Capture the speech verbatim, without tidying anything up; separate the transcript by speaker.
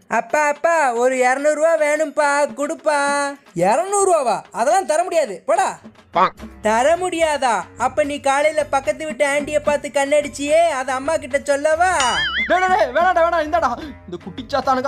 Speaker 1: அப்பா அப்பா ஒரு இரநூறுவா வேணும்ப்பா கொடுப்பா. இரநூறுவாவா? அதெல்லாம் தர முடியாது, போடா. தர முடியாதா? அப்ப நீ காலையில பக்கத்து வீட்டு ஆண்டியை பார்த்து கண்ணடிச்சியே, அது அம்மா கிட்ட சொல்லவா?
Speaker 2: வேணாடா வேணாடா, இந்தாடா இந்த குட்டிச்சாத்தானுக்கு